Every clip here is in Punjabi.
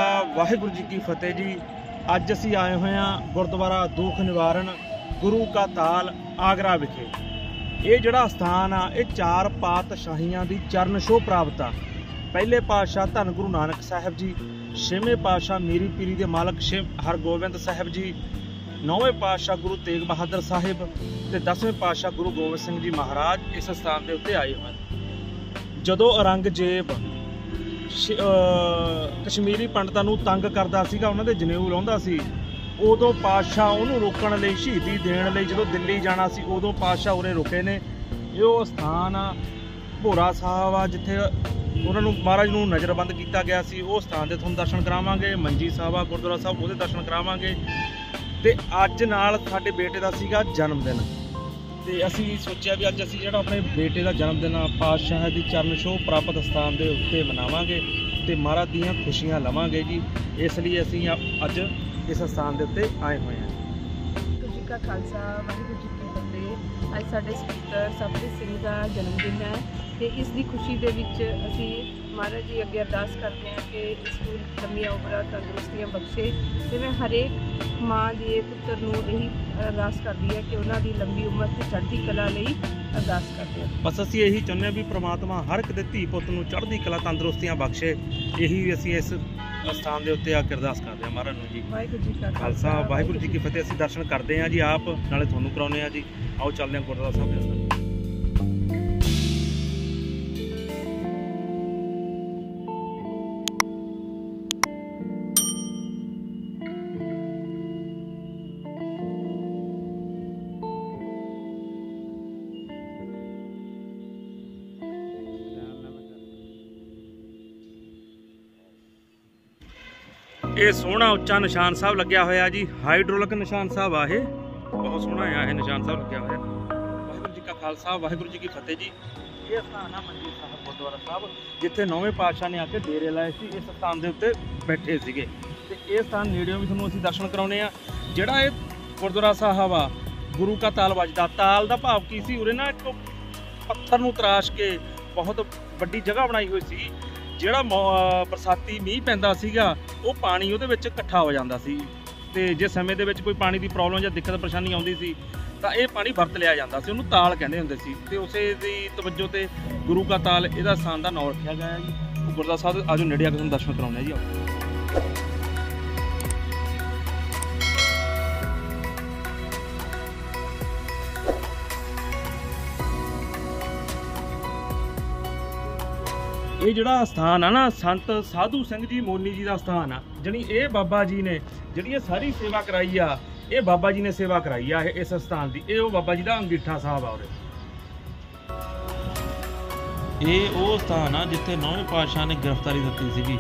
वाहिगुरू जी की फतेह जी। अज असी आए हुए हैं गुरुद्वारा दुख निवारण गुरु का ताल आगरा विखे। ये जिहड़ा स्थान आ ये 4 पातशाहियां दी चरण छोह प्राप्त आ। पहले पातशाह धन गुरु नानक साहिब जी, 6वें पातशाह मीरी पीरी दे मालक हरगोबिंद साहिब जी, 9वें पातशाह गुरु तेग बहादुर साहिब ते 10वें पातशाह गुरु गोबिंद सिंह जी महाराज इस स्थान के उत्ते आए हुए। जदों औरंगजेब कश्मीरी पंडितां नूं तंग करदा सीगा, उन्हां दे जनेऊ लाउंदा सी, उदों पातशाह उहनूं रोकण लई शहीदी देण लई जदों दिल्ली जाना सी उदों पातशाह उरे रुके ने। ये स्थान आ भोरा साहब आ जिथे उन्हां नूं महाराज नूं नज़रबंद किया गया सी। वो स्थान दे तुहानूं दर्शन करावांगे। मंजी साहब आ गुरुद्वारा साहब उहदे दर्शन करावांगे। ते अज नाल साडे बेटे दा सीगा जन्मदिन, ते असी सोचिया भी अज असी जिहड़ा अपने बेटे का जन्मदिन पातशाह की चरण छोह प्राप्त स्थान के उत्ते मनावांगे ते महाराज दीयां खुशियां लवांगे जी। इसलिए असी अज इस स्थान के उत्ते आए हुए हैं। वाहिगुरू जी का खालसा वाहिगुरू जी की फतेह। अज साडे स्पीकर सबप्रीत सिंह का जन्मदिन है ते इस दी खुशी दे विच असी महाराज जी अगे अरदास करते हैं कि इसको लंबियां उमरां तंदुरुस्तियां बख्शे। ते मैं हरेक माँ के पुत्र नूं यही अरदास करदी है कि उन्हां दी लंबी उम्र ते चढ़दी कला लई अरदास करते हैं। बस असी यही चाहुंदे भी परमात्मा हर एक दे धी पुੱਤ नूं चढ़दी कला तंदुरुस्तियां बख्शे। यही असी इस स्थान के उत्ते आके अरदास करते हैं महाराज नूं जी। वाहिगुरू जी का खालसा वाहिगुरू जी की फतेह। असी दर्शन करते हैं जी आप नाले तुहानूं कराउने आ जी। आओ चलते हैं गुरुद्वारा साहब दे अंदर। ये सोहना उच्चा निशान साहब लग्या होया जी, हाइड्रोलिक निशान साहब आ ये बहुत सोहना है। ये निशान साहब लग्या होया। वाहिगुरू जी का खालसा वाहिगुरू जी की फतेह जी। ये स्थान है मंजी साहब गुरुद्वारा साहब जिथे 9वें पातशाह ने आके डेरे लाए सी। इस स्थान के उत्ते बैठे सीगे ते ये स्थान नेड़ियों भी तुहानूं असीं दर्शन कराउने आ। जिहड़ा ये गुरुद्वारा साहब आ गुरु का ताल वजदा। ताल दा भाव की सी, उरे ना एक पत्थर नूं तराश के बहुत वड्डी जगह बनाई हुई सी। ਜਿਹੜਾ ਬਰਸਾਤੀ ਮੀਂਹ ਪੈਂਦਾ ਸੀਗਾ ਉਹ ਪਾਣੀ ਉਹਦੇ ਵਿੱਚ ਇਕੱਠਾ ਹੋ ਜਾਂਦਾ ਸੀ ਤੇ ਜੇ ਸਮੇਂ ਦੇ ਵਿੱਚ ਕੋਈ ਪਾਣੀ ਦੀ ਪ੍ਰੋਬਲਮ ਜਾਂ ਦਿੱਕਤ ਪਰੇਸ਼ਾਨੀ ਆਉਂਦੀ ਸੀ ਤਾਂ ਇਹ ਪਾਣੀ ਵਰਤ ਲਿਆ ਜਾਂਦਾ ਸੀ। ਉਹਨੂੰ ਤਾਲ ਕਹਿੰਦੇ ਹੁੰਦੇ ਸੀ ਤੇ ਉਸੇ ਦੀ ਤਵੱਜੋ ਤੇ ਗੁਰੂ ਕਾ ਤਾਲ ਇਹਦਾ ਸਥਾਨ ਦਾ ਨਾਮ ਰੱਖਿਆ ਗਿਆ ਜੀ। ਗੁਰਦੁਆਰਾ ਸਾਹਿਬ ਆਜੋ ਨੇੜੇ ਆ ਕੇ ਤੁਹਾਨੂੰ ਦਰਸ਼ਨ ਕਰਾਉਂਦੇ ਆ ਜੀ। ਆਓ ये जिहड़ा स्थान है ना संत साधु सिंह जी मोनी जी का स्थान आ। जनी ये बाबा जी ने जिहड़ी ये सारी सेवा कराई आ, ये बाबा जी ने सेवा कराई आ इस स्थान की। ये बाबा जी का अंगीठा साहब आ उरे। ये वो स्थान आ जिथे 9वें पातशाह ने गिरफ्तारी दी सीगी।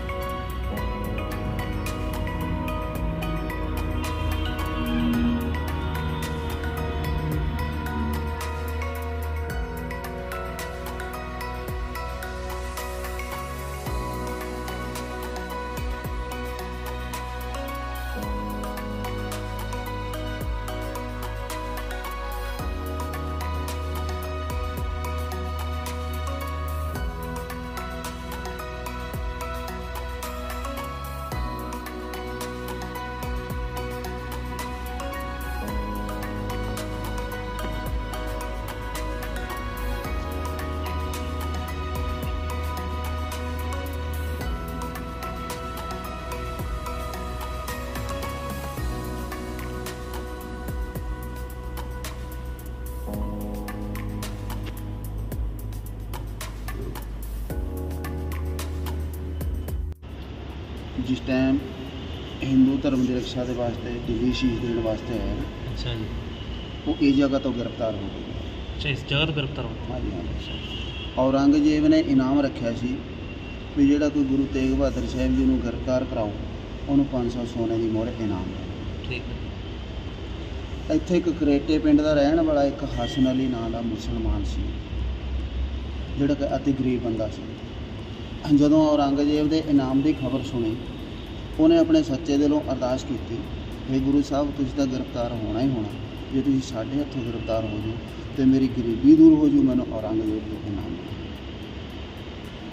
जिस टाइम हिंदू धर्म की रक्षा के वास्ते दिल्ली शहीद देने वास्ते आया ना, अच्छा जी, वो इस जगह तो गिरफ्तार हो गए। अच्छा, इस जगह तो गिरफ्तार हो हाँ जी हाँ। औरंगजेब ने इनाम रखा सी भी जो कोई गुरु तेग बहादुर साहब जी को गिरफ्तार कराओ उन्होंने 500 सोने की मोहर इनाम है। ठीक है। इत्थे एक करेटे पिंड का रहने वाला एक हसन अली नाम का मुसलमान सी जिहड़ा कि अति गरीब बंदा सी। जदों औरंगजेब के इनाम की खबर सुनी उन्हें अपने सच्चे दिलों अरदास की, हे गुरु साहब तुसीं तां गिरफ्तार होना ही होना, जे तुसीं साडे हत्थों गिरफ्तार हो जाओ तो मेरी गरीबी दूर हो जू, मैनूं औरंगजेब के इनाम।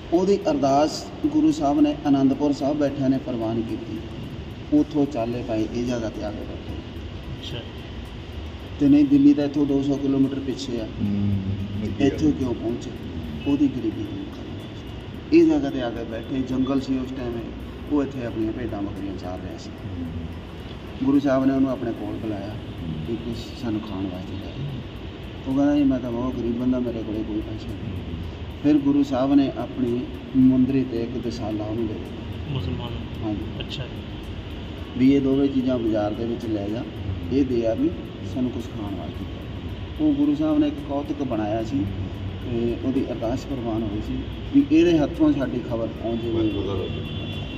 ਉਹਦੀ ਅਰਦਾਸ ਗੁਰੂ ਸਾਹਿਬ ਨੇ ਅਨੰਦਪੁਰ ਸਾਹਿਬ ਬੈਠਿਆਂ ਨੇ ਪ੍ਰਵਾਨ ਕੀਤੀ। ਉੱਥੋਂ ਚਾਲੇ ਪਾਏ ਇਹ ਜਗ੍ਹਾ ਤੇ ਆ ਕੇ ਬੈਠੇ। ਅੱਛਾ। ਤੇ ਨਹੀਂ ਦਿੱਲੀ ਤਾਂ ਇੱਥੋਂ 200 ਕਿਲੋਮੀਟਰ ਪਿੱਛੇ ਆ, ਇੱਥੇ ਕਿਉਂ ਪਹੁੰਚੇ? ਉਹਦੀ ਗਰੀਬੀ ਦੂਰ ਕਰਨ ਵਾਸਤੇ ਇਹ ਜਗ੍ਹਾ ਤੇ ਆ ਕੇ ਬੈਠੇ। ਜੰਗਲ ਸੀ ਉਸ ਟਾਈਮ, ਉਹ ਇੱਥੇ ਆਪਣੀਆਂ ਭੇਡਾਂ ਬੱਕਰੀਆਂ ਚਾਰ ਰਿਹਾ ਸੀ। ਗੁਰੂ ਸਾਹਿਬ ਨੇ ਉਹਨੂੰ ਆਪਣੇ ਕੋਲ ਬੁਲਾਇਆ ਕਿ ਕੁਛ ਸਾਨੂੰ ਖਾਣ ਵਾਸਤੇ ਲੈ। ਉਹ ਕਹਿੰਦਾ ਜੀ ਮੈਂ ਤਾਂ ਬਹੁਤ ਗਰੀਬ ਬੰਦਾ, ਮੇਰੇ ਕੋਲ ਕੋਈ ਪੈਸੇ ਨਹੀਂ। ਫਿਰ ਗੁਰੂ ਸਾਹਿਬ ਨੇ ਆਪਣੀ ਮੁੰਦਰੀ ਤੇ ਇੱਕ ਦਸਾਲਾ ਉਹਨੂੰ ਦੇ ਦਿੱਤਾ, ਮੁਸਲਮਾਨ। ਹਾਂਜੀ। ਅੱਛਾ ਵੀ ਇਹ ਦੋਵੇਂ ਚੀਜ਼ਾਂ ਬਾਜ਼ਾਰ ਦੇ ਵਿੱਚ ਲੈ ਜਾ, ਇਹ ਦੇ ਆ ਵੀ ਸਾਨੂੰ ਕੁਛ ਖਾਣ ਵਾਸਤੇ। ਉਹ ਗੁਰੂ ਸਾਹਿਬ ਨੇ ਇੱਕ ਕੌਤਕ ਬਣਾਇਆ ਸੀ ਤੇ ਉਹਦੀ ਅਰਦਾਸ ਪ੍ਰਵਾਨ ਹੋਈ ਸੀ ਵੀ ਇਹਦੇ ਹੱਥੋਂ ਸਾਡੀ ਖਬਰ ਪਹੁੰਚ ਜਾਵੇ।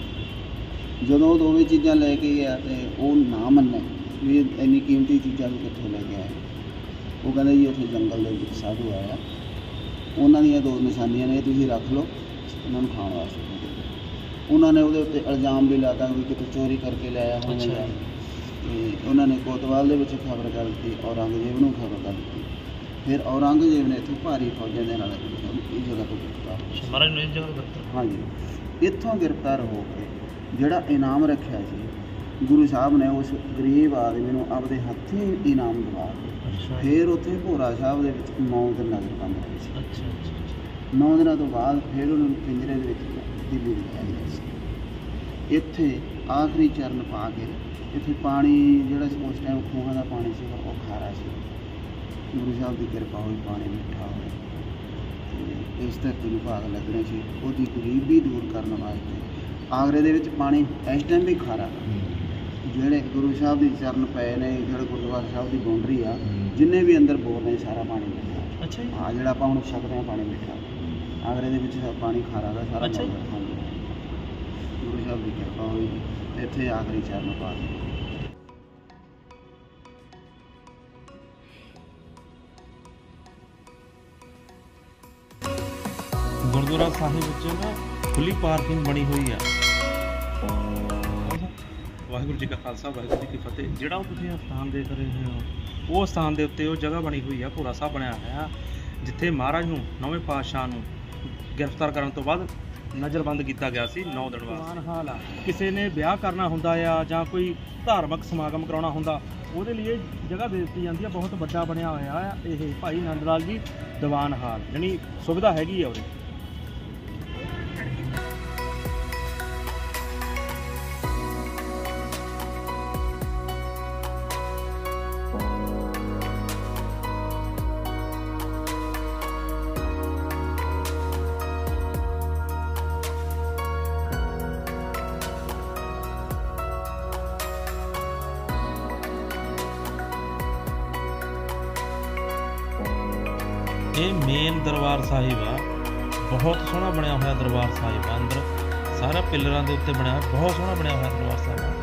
ਜਦੋਂ ਉਹ ਦੋਵੇਂ ਚੀਜ਼ਾਂ ਲੈ ਕੇ ਗਿਆ ਤੇ ਉਹ ਨਾ ਮੰਨੇ ਵੀ ਇੰਨੀ ਕੀਮਤੀ ਚੀਜ਼ਾਂ ਵੀ ਕਿੱਥੋਂ ਲੈ ਕੇ ਆਏ। ਉਹ ਕਹਿੰਦੇ ਜੀ ਉੱਥੇ ਜੰਗਲ ਦੇ ਵਿੱਚ ਸਾਧੂ ਆਇਆ, ਉਹਨਾਂ ਦੀਆਂ ਦੋ ਨਿਸ਼ਾਨੀਆਂ ਨੇ, ਤੁਸੀਂ ਰੱਖ ਲਓ, ਉਹਨਾਂ ਨੂੰ ਖਾਣ ਵਾਸਤੇ। ਉਹਨਾਂ ਨੇ ਉਹਦੇ ਉੱਤੇ ਇਲਜ਼ਾਮ ਵੀ ਲਾਤਾ ਵੀ ਕਿਤੇ ਚੋਰੀ ਕਰਕੇ ਲਿਆਇਆ ਹੋਵੇਗਾ। ਤੇ ਉਹਨਾਂ ਨੇ ਕੋਤਵਾਲ ਦੇ ਵਿੱਚ ਖਬਰ ਕਰ ਦਿੱਤੀ, ਔਰੰਗਜ਼ੇਬ ਨੂੰ ਖਬਰ ਕਰ ਦਿੱਤੀ। ਫਿਰ ਔਰੰਗਜ਼ੇਬ ਨੇ ਇੱਥੋਂ ਭਾਰੀ ਫੌਜਾਂ ਦੇ ਨਾਲ ਇਹ ਜਗ੍ਹਾ ਤੋਂ ਗ੍ਰਿਫਤਾਰ। ਮਹਾਰਾਜ ਨੂੰ ਇਸ ਜਗ੍ਹਾ ਗ੍ਰਿਫਤਾਰ, ਹਾਂਜੀ, ਇੱਥੋਂ ਗ੍ਰਿਫਤਾਰ ਹੋ ਕੇ ਜਿਹੜਾ ਇਨਾਮ ਰੱਖਿਆ ਸੀ ਗੁਰੂ ਸਾਹਿਬ ਨੇ ਉਸ ਗਰੀਬ ਆਦਮੀ ਨੂੰ ਆਪਦੇ ਹੱਥੀਂ ਇਨਾਮ ਦਿਵਾ ਦਿੱਤਾ। ਫਿਰ ਉੱਥੇ ਭੋਰਾ ਸਾਹਿਬ ਦੇ ਵਿੱਚ 9 ਦਿਨ ਨਜ਼ਰਬੰਦ ਹੋਈ ਸੀ। ਅੱਛਾ। 9 ਦਿਨਾਂ ਤੋਂ ਬਾਅਦ ਫਿਰ ਉਹਨੂੰ ਪਿੰਜਰੇ ਦੇ ਵਿੱਚ ਦਿੱਲੀ ਲਿਜਾਇਆ ਗਿਆ ਸੀ। ਇੱਥੇ ਆਖਰੀ ਚਰਨ ਪਾ ਕੇ ਇੱਥੇ ਪਾਣੀ ਜਿਹੜਾ ਉਸ ਟਾਈਮ ਖੂਹਾਂ ਦਾ ਪਾਣੀ ਸੀ ਉਹ ਖਾਰਾ ਸੀ। ਗੁਰੂ ਸਾਹਿਬ ਦੀ ਕਿਰਪਾ ਹੋਈ, ਪਾਣੀ ਮਿੱਠਾ ਹੋਇਆ ਤੇ ਇਸ ਧਰਤੀ ਨੂੰ ਭਾਗ ਲੱਗਣੇ ਸੀ। ਉਹਦੀ ਗਰੀਬੀ ਦੂਰ ਕਰਨ ਵਾਸਤੇ ਆਗਰੇ ਦੇ ਵਿੱਚ ਪਾਣੀ ਇਸ ਟਾਈਮ ਵੀ ਖਾਰਾ। ਜਿਹੜੇ ਗੁਰੂ ਸਾਹਿਬ ਦੇ ਚਰਨ ਪਏ ਨੇ, ਜਿਹੜੇ ਗੁਰਦੁਆਰਾ ਸਾਹਿਬ ਦੀ ਬਾਉਂਡਰੀ ਆ, ਜਿੰਨੇ ਵੀ ਅੰਦਰ ਬੋਰ ਨੇ ਸਾਰਾ ਪਾਣੀ ਮਿੱਠਾ। ਅੱਛਾ। ਹਾਂ, ਜਿਹੜਾ ਆਪਾਂ ਹੁਣ ਛਕਦੇ ਹਾਂ ਪਾਣੀ ਮਿੱਠਾ। ਆਗਰੇ ਦੇ ਵਿੱਚ ਪਾਣੀ ਖਾਰਾ ਦਾ ਸਾਰਾ। ਹਾਂਜੀ। ਗੁਰੂ ਸਾਹਿਬ ਦੀ ਕਿਰਪਾ ਹੋਈ, ਇੱਥੇ ਆਖਰੀ ਚਰਨ ਪਾ ਦਿੱਤੇ। ਗੁਰਦੁਆਰਾ ਸਾਹਿਬ ਵਿੱਚ ਨਾ ਖੁੱਲੀ ਪਾਰਕਿੰਗ ਬਣੀ ਹੋਈ ਆ। ਵਾਹਿਗੁਰੂ ਜੀ ਕਾ ਖਾਲਸਾ, ਵਾਹਿਗੁਰੂ ਜੀ ਕੀ ਫਤਿਹ। ਜਿਹੜਾ ਉਹ ਤੁਸੀਂ ਸਥਾਨ ਦੇਖ ਰਹੇ ਹੋ, ਉਹ ਸਥਾਨ ਦੇ ਉੱਤੇ ਉਹ ਜਗ੍ਹਾ ਬਣੀ ਹੋਈ ਆ, ਭੋਰਾ ਸਾਹਿਬ ਬਣਿਆ ਹੋਇਆ, ਜਿੱਥੇ ਮਹਾਰਾਜ ਨੂੰ 9ਵੇਂ ਪਾਤਸ਼ਾਹ ਨੂੰ ਗ੍ਰਿਫਤਾਰ ਕਰਨ ਤੋਂ ਬਾਅਦ ਨਜ਼ਰਬੰਦ ਕੀਤਾ ਗਿਆ ਸੀ 9 ਦਿਨ ਬਾਅਦ। ਹਾਲ ਆ, ਕਿਸੇ ਨੇ ਵਿਆਹ ਕਰਨਾ ਹੁੰਦਾ ਆ ਜਾਂ ਕੋਈ ਧਾਰਮਿਕ ਸਮਾਗਮ ਕਰਾਉਣਾ ਹੁੰਦਾ, ਉਹਦੇ ਲਈ ਜਗ੍ਹਾ ਦੇ ਦਿੱਤੀ ਜਾਂਦੀ ਆ। ਬਹੁਤ ਵੱਡਾ ਬਣਿਆ ਹੋਇਆ ਆ ਇਹ ਭਾਈ ਆਨੰਦ ਲਾਲ ਜੀ ਦੀਵਾਨ ਹਾਲ, ਯਾਨੀ ਸੁਵਿਧਾ ਹੈਗੀ ਆ ਉਰੇ। ਇਹ ਮੇਨ ਦਰਬਾਰ ਸਾਹਿਬ ਆ, ਬਹੁਤ ਸੋਹਣਾ ਬਣਿਆ ਹੋਇਆ ਦਰਬਾਰ ਸਾਹਿਬ ਆ। ਅੰਦਰ ਸਾਰਾ ਪਿੱਲਰਾਂ ਦੇ ਉੱਤੇ ਬਣਿਆ ਹੋਇਆ, ਬਹੁਤ ਸੋਹਣਾ ਬਣਿਆ ਹੋਇਆ ਦਰਬਾਰ ਸਾਹਿਬ ਆ।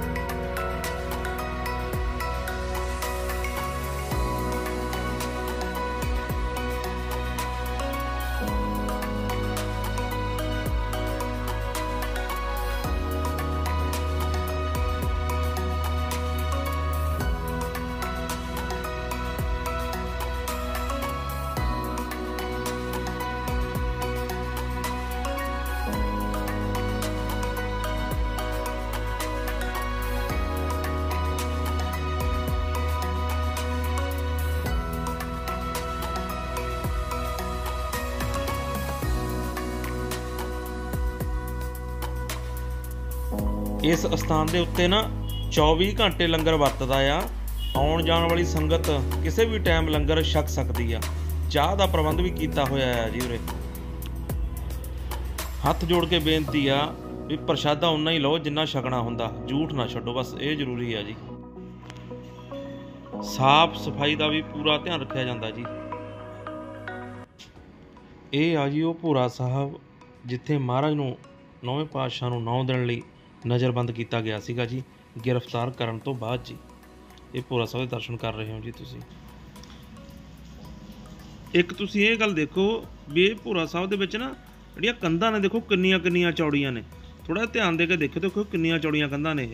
ਇਸ ਸਥਾਨ ਦੇ ਉੱਤੇ ਨਾ 24 ਘੰਟੇ ਲੰਗਰ ਵਰਤਦਾ ਆ। ਆਉਣ ਜਾਣ ਵਾਲੀ ਸੰਗਤ ਕਿਸੇ ਵੀ ਟਾਈਮ ਲੰਗਰ ਛਕ ਸਕਦੀ ਆ। ਚਾਹ ਦਾ ਪ੍ਰਬੰਧ ਵੀ ਕੀਤਾ ਹੋਇਆ ਆ ਜੀ ਉਰੇ। ਹੱਥ ਜੋੜ ਕੇ ਬੇਨਤੀ ਆ ਵੀ ਪ੍ਰਸ਼ਾਦਾ ਉਨਾ ਹੀ ਲਓ ਜਿੰਨਾ ਛਕਣਾ ਹੁੰਦਾ, ਝੂਠ ਨਾ ਛੱਡੋ, ਬਸ ਇਹ ਜ਼ਰੂਰੀ ਆ ਜੀ। ਸਾਫ ਸਫਾਈ ਦਾ ਵੀ ਪੂਰਾ ਧਿਆਨ ਰੱਖਿਆ ਜਾਂਦਾ ਜੀ। ਇਹ ਆ ਜੀ ਉਹ ਭੋਰਾ ਸਾਹਿਬ ਜਿੱਥੇ ਮਹਾਰਾਜ ਨੂੰ 9ਵੇਂ ਪਾਤਸ਼ਾਹ ਨੂੰ 9 ਦਿਨ ਲਈ ਨਜ਼ਰਬੰਦ ਕੀਤਾ ਗਿਆ ਸੀਗਾ ਜੀ, ਗ੍ਰਿਫਤਾਰ ਕਰਨ ਤੋਂ ਬਾਅਦ ਜੀ। ਇਹ ਭੋਰਾ ਸਾਹਿਬ ਦੇ ਦਰਸ਼ਨ ਕਰ ਰਹੇ ਹੋ ਜੀ ਤੁਸੀਂ। ਇੱਕ ਤੁਸੀਂ ਇਹ ਗੱਲ ਦੇਖੋ ਵੀ ਇਹ ਭੋਰਾ ਸਾਹਿਬ ਦੇ ਵਿੱਚ ਨਾ ਜਿਹੜੀਆਂ ਕੰਧਾਂ ਨੇ, ਦੇਖੋ ਕਿੰਨੀਆਂ ਕਿੰਨੀਆਂ ਚੌੜੀਆਂ ਨੇ। ਥੋੜਾ ਧਿਆਨ ਦੇ ਕੇ ਦੇਖੋ ਕਿੰਨੀਆਂ ਚੌੜੀਆਂ ਕੰਧਾਂ ਨੇ ਇਹ।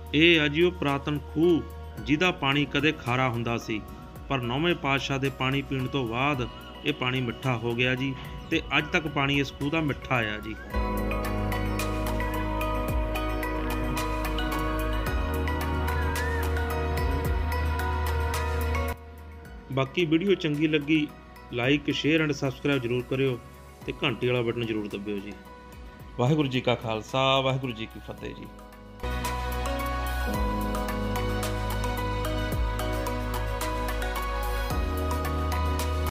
ਇਹ ਆ ਜੀ ਉਹ ਪੁਰਾਤਨ ਖੂਹ ਜਿਹਦਾ ਪਾਣੀ ਕਦੇ ਖਾਰਾ ਹੁੰਦਾ ਸੀ, ਪਰ 9ਵੇਂ ਪਾਤਸ਼ਾਹ ਦੇ ਪਾਣੀ ਪੀਣ ਤੋਂ ਬਾਅਦ ਇਹ ਪਾਣੀ ਮਿੱਠਾ ਹੋ ਗਿਆ ਜੀ, ਤੇ ਅੱਜ ਤੱਕ ਪਾਣੀ ਇਸ ਖੂਹ ਦਾ ਮਿੱਠਾ ਆ ਜੀ। ਬਾਕੀ ਵੀਡੀਓ ਚੰਗੀ ਲੱਗੀ ਲਾਈਕ ਸ਼ੇਅਰ ਐਂਡ ਸਬਸਕ੍ਰਾਈਬ ਜ਼ਰੂਰ ਕਰਿਓ ਤੇ ਘੰਟੀ ਵਾਲਾ ਬਟਨ ਜ਼ਰੂਰ ਦਬਿਓ ਜੀ। ਵਾਹਿਗੁਰੂ ਜੀ ਕਾ ਖਾਲਸਾ, ਵਾਹਿਗੁਰੂ ਜੀ ਕੀ ਫਤਿਹ ਜੀ।